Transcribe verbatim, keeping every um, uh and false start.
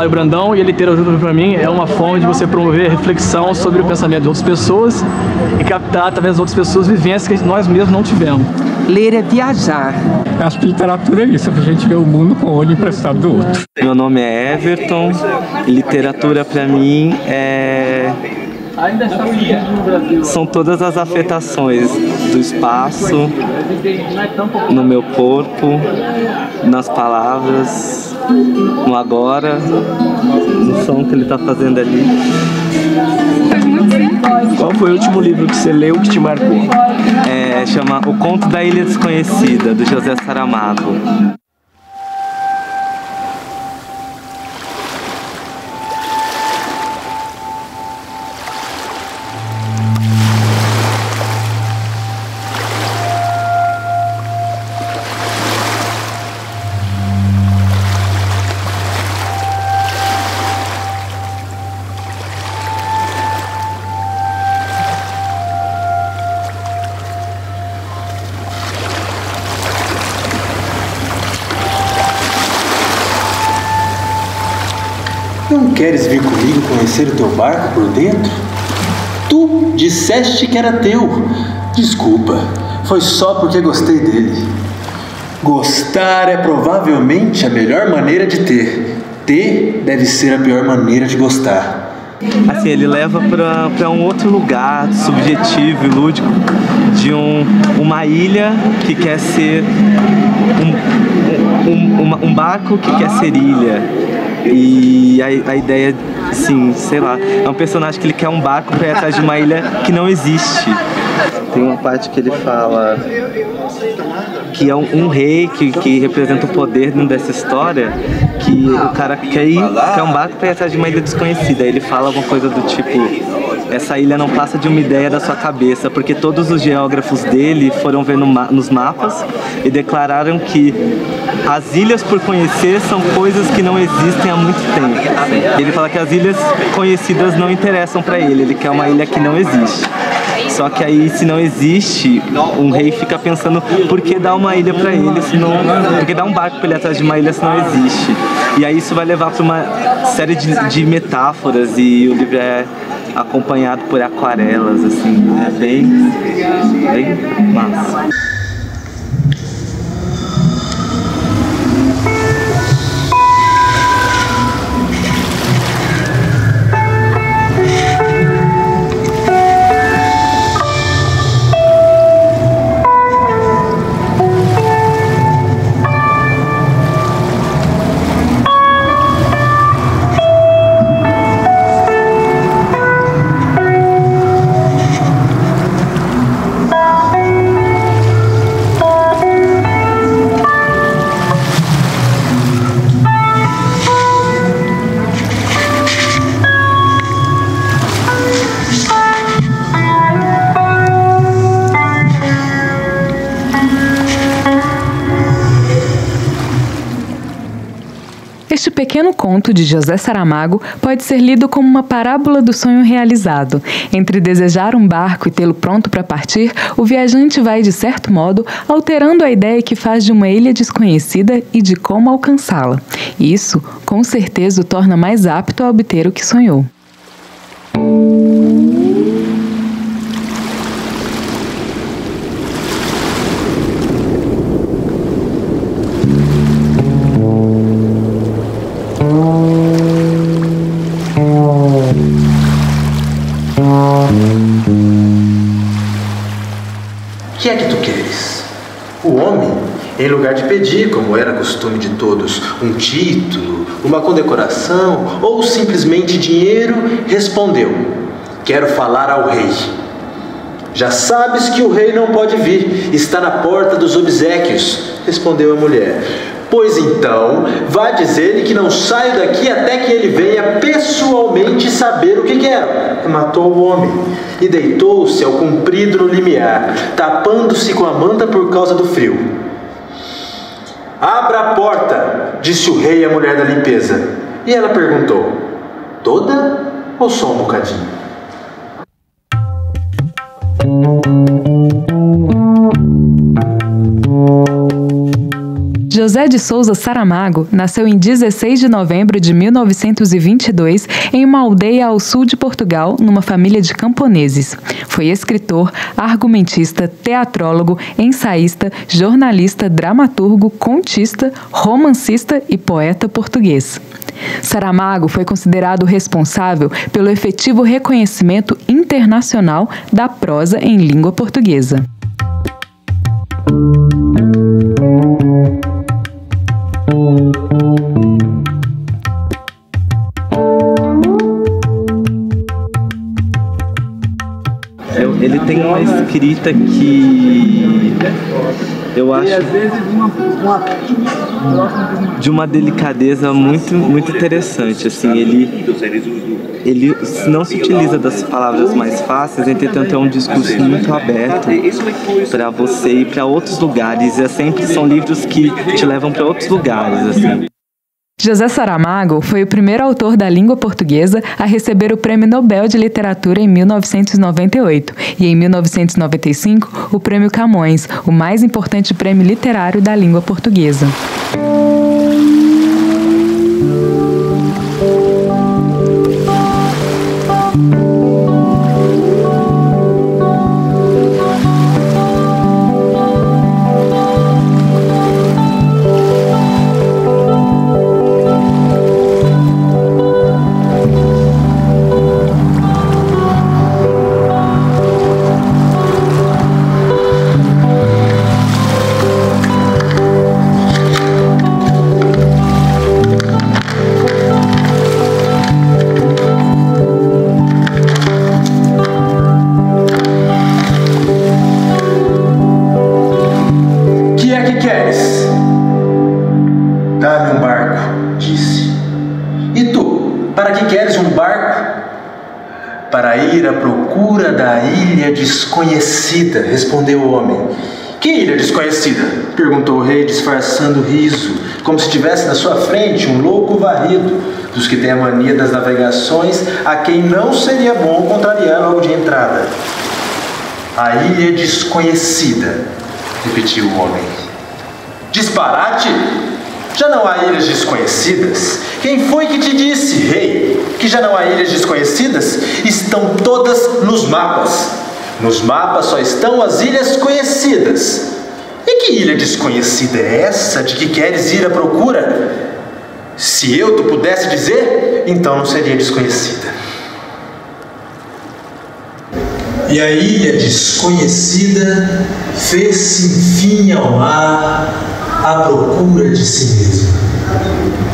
Mário Brandão, e a literatura para mim é uma forma de você promover reflexão sobre o pensamento de outras pessoas e captar através das outras pessoas vivências que nós mesmos não tivemos. Ler é viajar. Acho que literatura é isso, é pra gente ver o mundo com o olho emprestado do outro. Meu nome é Everton, literatura para mim é... são todas as afetações do espaço, no meu corpo, nas palavras, no agora, no som que ele está fazendo ali. Qual foi o último livro que você leu que te marcou? É, chama O Conto da Ilha Desconhecida, do José Saramago. Não queres vir comigo conhecer o teu barco por dentro? Tu disseste que era teu. Desculpa, foi só porque gostei dele. Gostar é provavelmente a melhor maneira de ter. Ter deve ser a pior maneira de gostar. Assim, ele leva pra, pra um outro lugar subjetivo e lúdico de um, uma ilha que quer ser um, um, uma, um barco que quer ser ilha. E a, a ideia, assim, sei lá, é um personagem que ele quer um barco pra ir atrás de uma ilha que não existe. Tem uma parte que ele fala que é um, um rei que, que representa o poder dentro dessa história, que o cara quer ir, quer um barco pra ir atrás de uma ilha desconhecida. Aí ele fala uma coisa do tipo: essa ilha não passa de uma ideia da sua cabeça, porque todos os geógrafos dele foram ver no ma nos mapas e declararam que as ilhas por conhecer são coisas que não existem há muito tempo. Ele fala que as ilhas conhecidas não interessam para ele, ele quer uma ilha que não existe. Só que aí, se não existe, um rei fica pensando por que dar uma ilha para ele, se não, por que dar um barco para ele atrás de uma ilha se não existe. E aí isso vai levar para uma série de, de metáforas, e o livro é acompanhado por aquarelas, assim, é bem, bem massa. Este pequeno conto de José Saramago pode ser lido como uma parábola do sonho realizado. Entre desejar um barco e tê-lo pronto para partir, o viajante vai, de certo modo, alterando a ideia que faz de uma ilha desconhecida e de como alcançá-la. Isso, com certeza, o torna mais apto a obter o que sonhou. O que é que tu queres? O homem, em lugar de pedir, como era costume de todos, um título, uma condecoração ou simplesmente dinheiro, respondeu: quero falar ao rei. Já sabes que o rei não pode vir, está na porta dos obséquios, respondeu a mulher. Pois então, vá dizer-lhe que não saio daqui até que ele venha pessoalmente saber o que quero. Matou o homem e deitou-se ao comprido no limiar, tapando-se com a manta por causa do frio. Abra a porta, disse o rei à mulher da limpeza. E ela perguntou: toda ou só um bocadinho? José de Souza Saramago nasceu em dezesseis de novembro de mil novecentos e vinte e dois em uma aldeia ao sul de Portugal, numa família de camponeses. Foi escritor, argumentista, teatrólogo, ensaísta, jornalista, dramaturgo, contista, romancista e poeta português. Saramago foi considerado responsável pelo efetivo reconhecimento internacional da prosa em língua portuguesa. Ele tem uma escrita que eu acho de uma delicadeza muito, muito interessante. Assim, ele, ele não se utiliza das palavras mais fáceis, entretanto é um discurso muito aberto para você ir para outros lugares. E sempre são livros que te levam para outros lugares, assim. José Saramago foi o primeiro autor da língua portuguesa a receber o Prêmio Nobel de Literatura em mil novecentos e noventa e oito e, em mil novecentos e noventa e cinco, o Prêmio Camões, o mais importante prêmio literário da língua portuguesa. Dá-me um barco, disse. E tu, para que queres um barco? Para ir à procura da ilha desconhecida, respondeu o homem. Que ilha desconhecida? Perguntou o rei, disfarçando o riso, como se tivesse na sua frente um louco varrido, dos que têm a mania das navegações, a quem não seria bom contrariar logo de entrada. A ilha desconhecida, repetiu o homem. Disparate? Já não há ilhas desconhecidas? Quem foi que te disse, rei, que já não há ilhas desconhecidas? Estão todas nos mapas. Nos mapas só estão as ilhas conhecidas. E que ilha desconhecida é essa de que queres ir à procura? Se eu tu pudesse dizer, então não seria desconhecida. E a ilha desconhecida fez-se enfim ao mar à procura de si mesma.